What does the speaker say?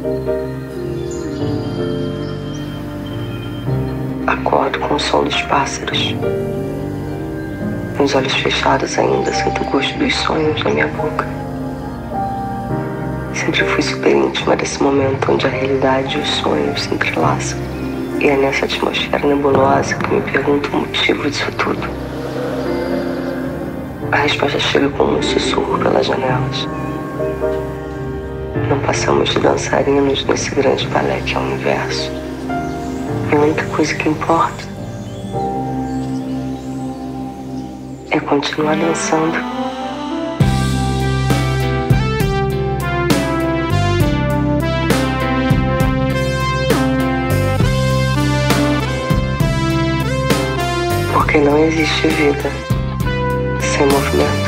Acordo com o som dos pássaros. Com os olhos fechados ainda, sinto o gosto dos sonhos na minha boca. Sempre fui super íntima desse momento onde a realidade e os sonhos se entrelaçam. E é nessa atmosfera nebulosa que me pergunto o motivo disso tudo. A resposta chega como um sussurro pelas janelas. Não passamos de dançarinos nesse grande balé que é o universo. E a única coisa que importa é continuar dançando. Porque não existe vida sem movimento.